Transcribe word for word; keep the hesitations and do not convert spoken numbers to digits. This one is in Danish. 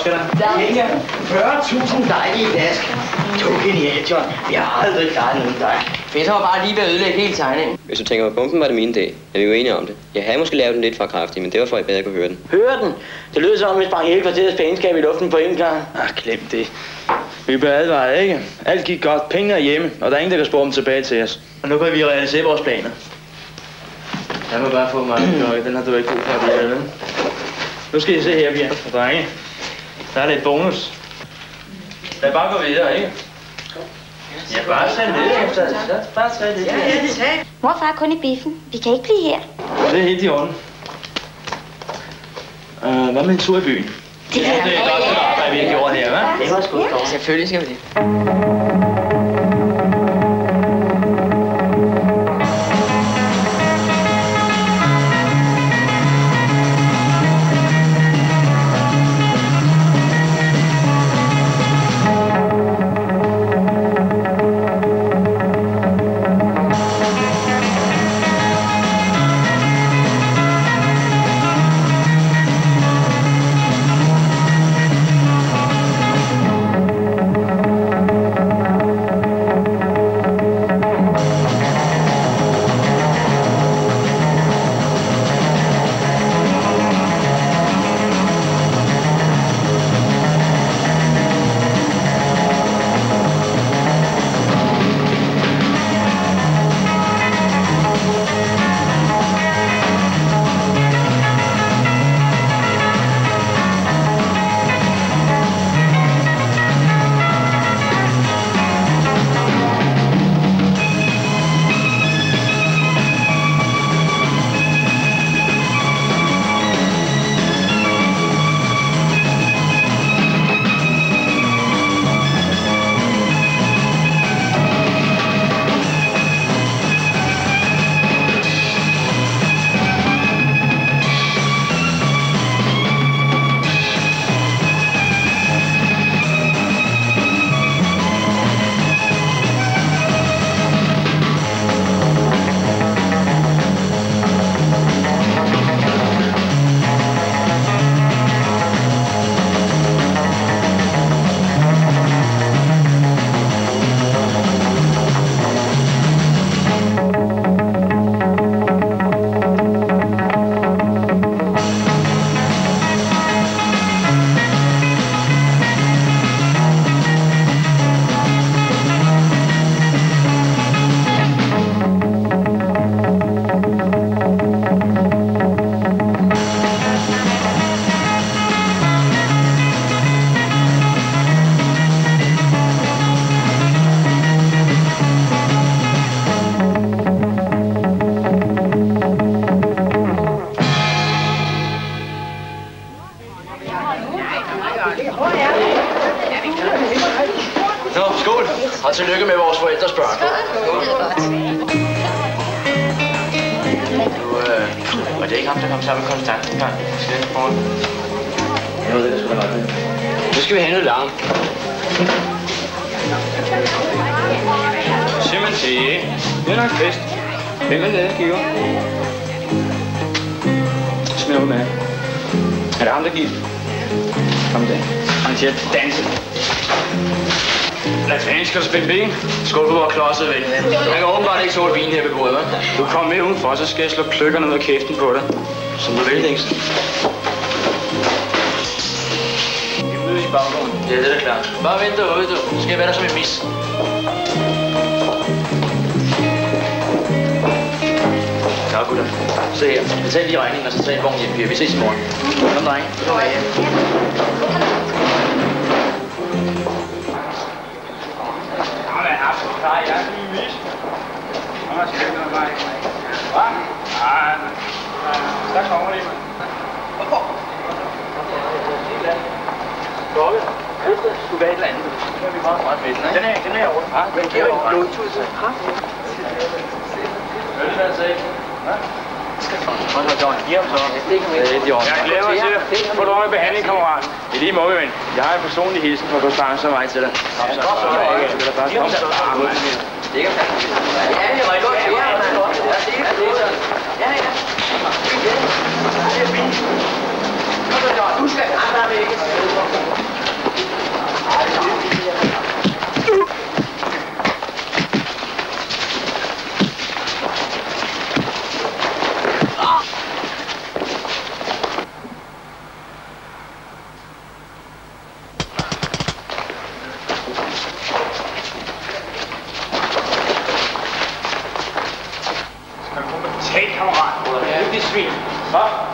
skal der? Ikke fyrre tusind dejlige dask. Du er genial, John. Vi har aldrig klaret nogen dig. Peter var bare lige ved at ødelægge hele tegningen. Hvis du tænker på pumpen, var det min dag. Er vi jo enige om det? Jeg havde måske lavet den lidt for kraftig, men det var for, at I bedre kunne høre den. Hør den? Det lyder som om, vi sprang hele kvarterets pengeskab i luften på en gang. Ah, glem det. Vi blev advaret, ikke? Alt gik godt. Pengene er hjemme, og der er ingen, der kan spore dem tilbage til os. Og nu kan vi realisere vores planer. Jeg må bare få mig en klokke. Den har du ikke brug for at blive. Nu skal I se her, Bjørn og drenge. Der er lidt bonus. Lad bare gå videre, ikke? Ja, bare sæt lidt efter. Bare sæt lidt. Ja, ja, det sagde. Morfar er kun i biffen. Vi kan ikke blive her. Det er helt i orden. Uh, hvad med en tur i byen? Det ja, det er godt det arbejde, vi har gjort her, hva'? Det var sgu godt. Selvfølgelig skal vi det. Nå, skål. Og tillykke med vores forældres børn. Du, øh, var det ikke ham, der kom sammen med Konstantin engang? Skal jeg foran? Jo, det er sgu da nok det. Nu skal vi have noget larm. Simpelthen sige, det er nok fest. Hvem er det, giver? Smid ud med. Er det ham, der giver? Kom da. Han siger, danse. Lad fanden skal du spænde ben. Skål på vores klodset væk. Jeg kan åbenbart ikke tåle vin her ved bordet, hva'? Du kommer med udenfor, så skal jeg slå kløkkerne ud af kæften på dig. Som du vil, Dingsen. Vi mødes i baggrunden. Ja, det er da klart. Bare vent derude, du. Så skal jeg være der som en mis. Nå, gutter. Se her. Betal lige regningen, og så tag en vogn hjem, Pia. Vi ses i morgen. Kom, drenge. Kom med. Nej, jeg er lige vis. Nå, jeg skal ikke noget vej. Hvad? Nej, nej. Der kommer det, mand. Klokke. Du vil have et eller andet. Det er vi meget, meget fedt, ikke? Den er, den er over. Ja, den giver jo en blodtus. Hvad er det, der sagde? Hvad? Hold da, John. Giv ham så. Jeg glæder mig til det. Få du ordentlig behandling, kammerat. I lige måde, ven. Jeg har en personlig hilsen fra Konstance og mig til dig. Kom så. Skal der bare komme så? Det kan fandme. Ja, det var godt. Ja, det er sådan. Ja, ja. Det er fint. Kom så, John. Du skal andre væk. svin. Hvad?